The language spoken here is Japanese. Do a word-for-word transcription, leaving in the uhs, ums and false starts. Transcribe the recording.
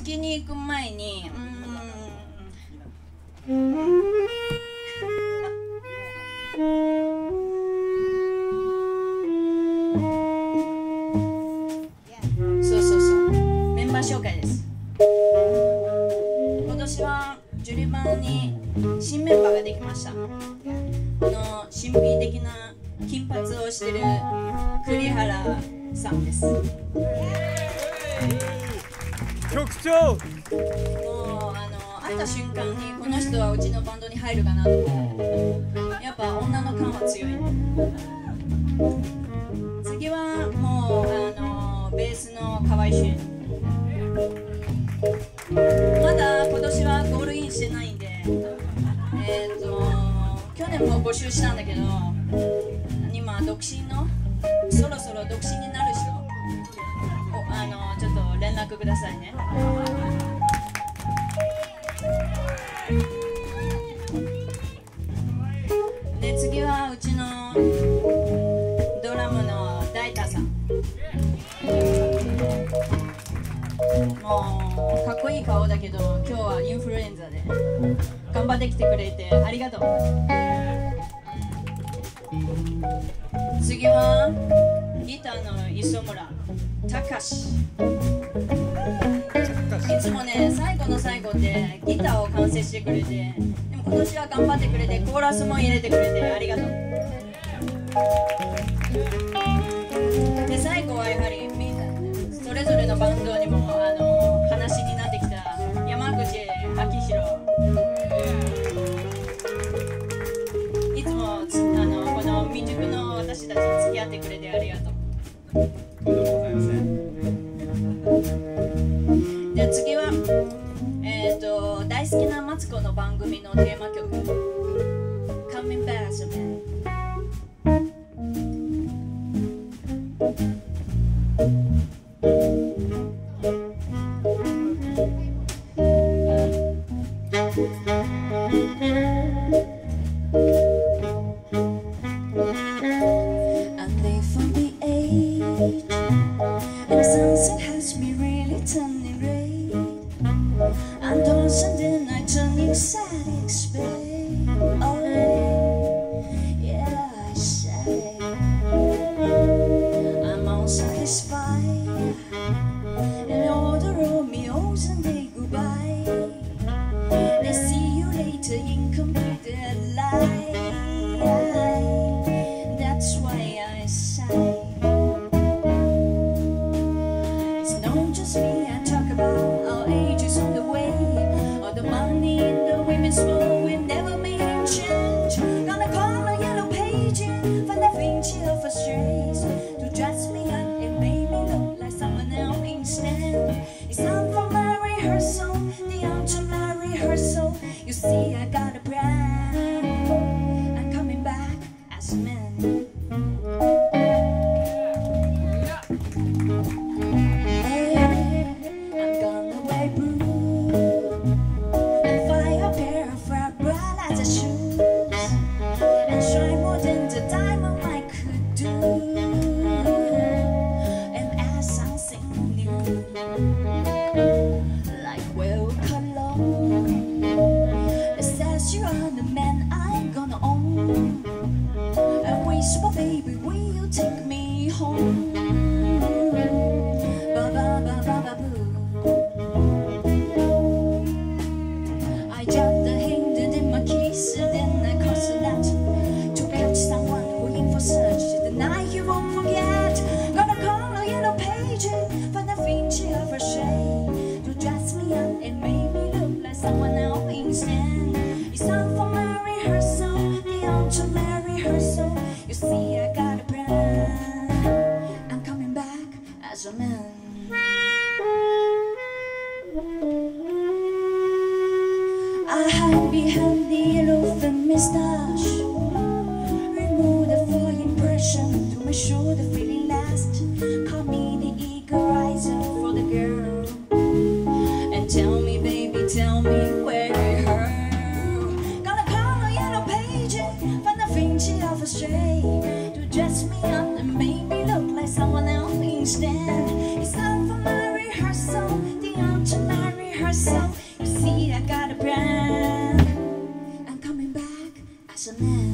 次に行く前に、うーん、そうそうそう、メンバー紹介です。今年はジュリバンに新メンバーができました。この神秘的な金髪をしてる栗原さんです。 局長、もうあの会った瞬間にこの人はうちのバンドに入るかなと思って、やっぱ女の感は強いね。次はもうあのベースの河合俊。まだ今年はゴールインしてないんで、えっと去年も募集したんだけど、今独身のそろそろ独身になる人、あのちょっと連絡くださいね。で次はうちのドラムの大太さん。もうかっこいい顔だけど今日はインフルエンザで頑張ってきてくれてありがとう。次はギターの磯村隆。いつもね最後の最後でギターを完成してくれて、でも今年は頑張ってくれてコーラスも入れてくれてありがとう。で最後はやはりみんなそれぞれのバンドにもあの話になってきた山口明弘。いつもあのこの未熟の私たちに付き合ってくれてありがとう。 とんでもございません。 で次は、えー、と大好きなマツコの番組のテーマ曲「Coming Back as a Man」。 Someone else instead. It's time for my rehearsal. The ultimate So you see I got a brand. I'm coming back as a man.